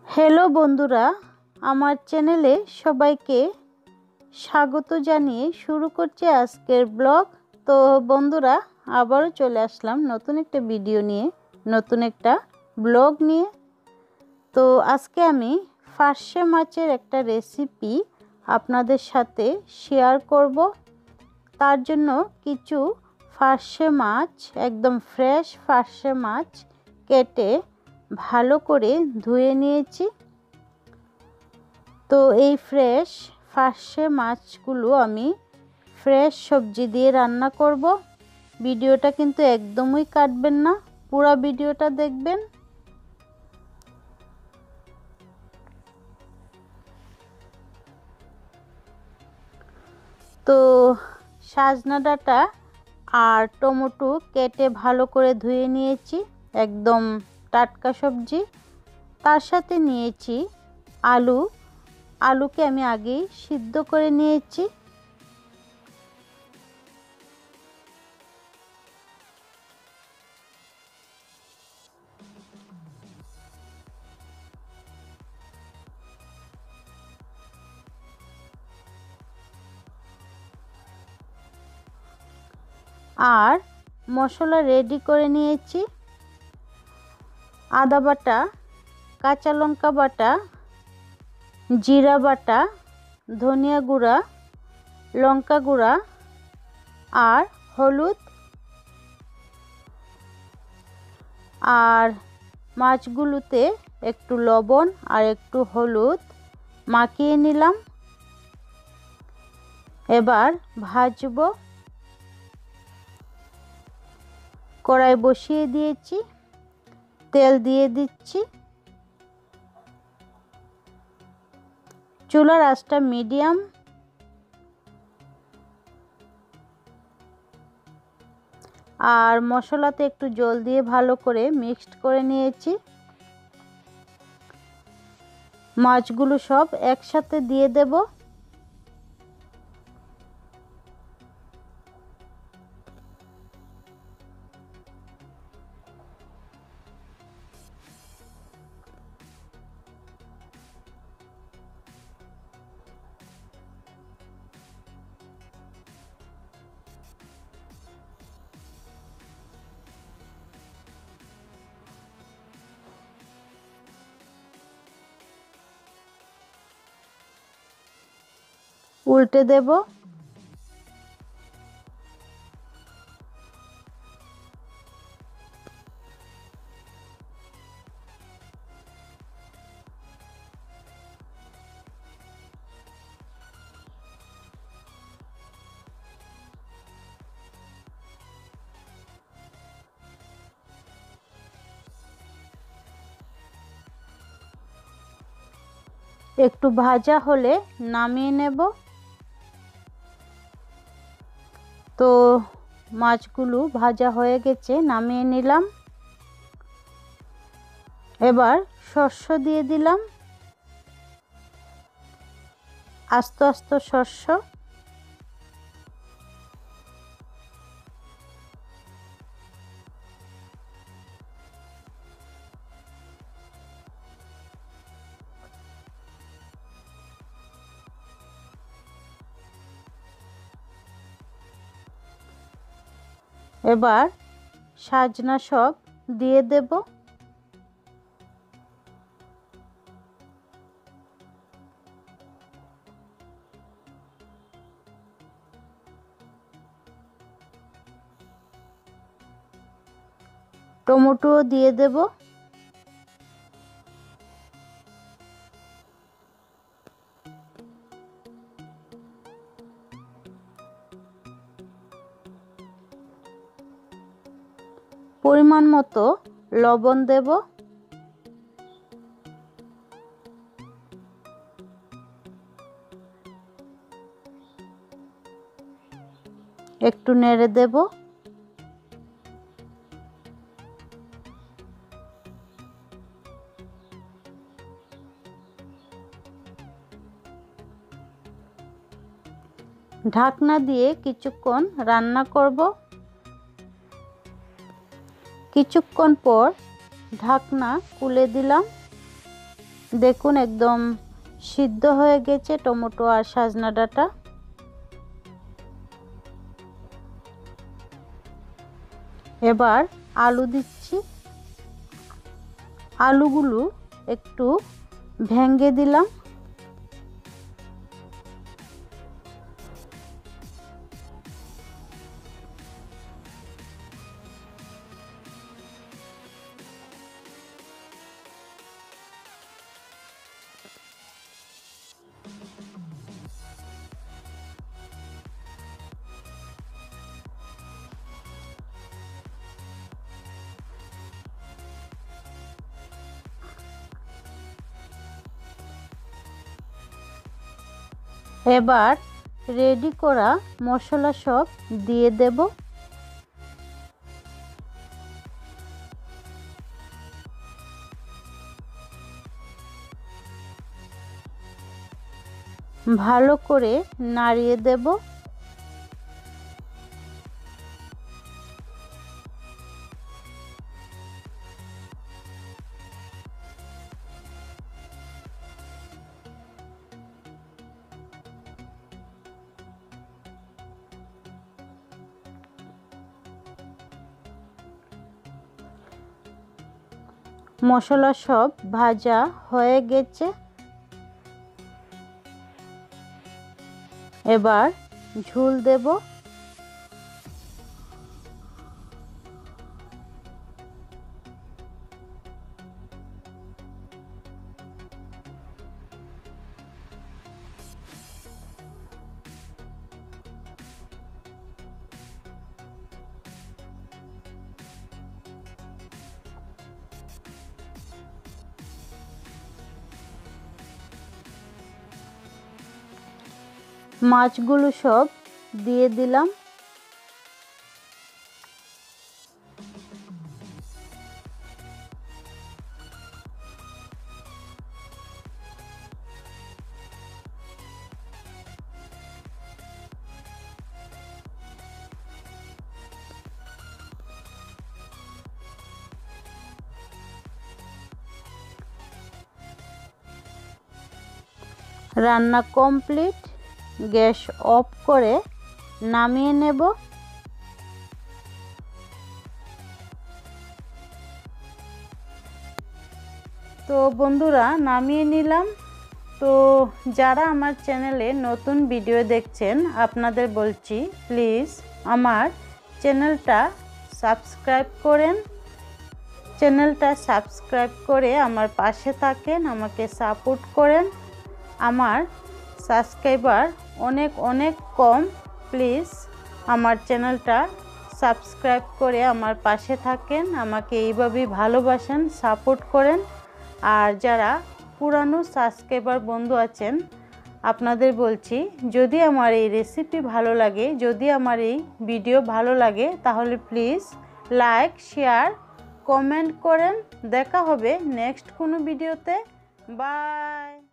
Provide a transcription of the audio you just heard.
Hello বন্ধুরা, আমার চ্যানেলে সবাইকে স্বাগত জানিয়ে শুরু করছি আজকের ব্লগ। তো বন্ধুরা, আবারও চলে আসলাম নতুন একটা ভিডিও নিয়ে, নতুন একটা ব্লগ নিয়ে। তো আজকে আমি ফার্সে মাছের একটা রেসিপি আপনাদের সাথে শেয়ার করব। তার জন্য কিছু ফার্সে মাছ, একদম ফ্রেশ ফার্সে মাছ কেটে ভালো করে ধুয়ে নিয়েছি। তো এই ফ্রেশ ফার্সে মাছগুলো আমি ফ্রেশ সবজি দিয়ে রান্না করব। ভিডিওটা কিন্তু একদমই কাটবেন না, পুরো ভিডিওটা দেখবেন। তো সজনা ডাঁটা আর টমেটো কেটে ভালো করে ধুয়ে নিয়েছি, একদম টাটকা সবজি। তার সাথে নিয়েছি আলুকে আমি আগেই সিদ্ধ করে নিয়েছি। আর মশলা রেডি করে নিয়েছি। আদা বাটা, কাঁচা লঙ্কা বাটা, জিরা বাটা, ধনিয়া গুঁড়া, লঙ্কা গুঁড়া আর হলুদ। আর মাছগুলোতে একটু লবণ আর একটু হলুদ মাখিয়ে নিলাম। এবার ভাজবো। কড়াই বসিয়ে দিয়েছি, তেল দিয়ে দিচ্ছি। চুলার আঁচটা মিডিয়াম। আর মশলাতে একটু জল দিয়ে ভালো করে মিক্সড করে নিয়েছি। মাছগুলো সব একসাথে দিয়ে দেব। উল্টে দেব। একটু ভাজা হলে নামিয়ে নেব। তো মাছগুলো ভাজা হয়ে গেছে, নামিয়ে নিলাম। এবার শস্য দিয়ে দিলাম, আস্ত আস্ত শস্য। এবার সজনা সব দিয়ে দেব। টমেটো দিয়ে দেব। পরিমাণ মতো লবণ দেব। একটু নেড়ে দেব। ঢাকনা দিয়ে কিছুক্ষণ রান্না করব। কিছুক্ষণ পর ঢাকনা খুলে দিলাম। দেখুন একদম সিদ্ধ হয়ে গেছে টমেটো আর সজনা ডাঁটা। এবার আলু দিচ্ছি। আলুগুলো একটু ভেঙে দিলাম। এবার রেডি করা মশলা সব দিয়ে দেব। ভালো করে নাড়িয়ে দেব। মশলা সব ভাজা হয়ে গেছে। এবার ঝোল দেব। মাছগুলো সব দিয়ে দিলাম। রান্না কমপ্লিট। গ্যাস অফ করে নামিয়ে নেব। তো বন্ধুরা নামিয়ে নিলাম। তো যারা আমার চ্যানেলে নতুন ভিডিও দেখছেন আপনাদের বলছি প্লিজ আমার চ্যানেলটা সাবস্ক্রাইব করেন। চ্যানেলটা সাবস্ক্রাইব করে আমার পাশে থাকেন, আমাকে সাপোর্ট করেন। আমার সাবস্ক্রাইবার অনেক অনেক কম। প্লিজ আমার চ্যানেলটা সাবস্ক্রাইব করে আমার পাশে থাকেন, আমাকে এইভাবেই ভালোবাসেন, সাপোর্ট করেন। আর যারা পুরানো সাবস্ক্রাইবার বন্ধু আছেন আপনাদের বলছি যদি আমার এই রেসিপি ভালো লাগে, যদি আমার এই ভিডিও ভালো লাগে তাহলে প্লিজ লাইক শেয়ার কমেন্ট করেন। দেখা হবে নেক্সট কোনো ভিডিওতে। বাই।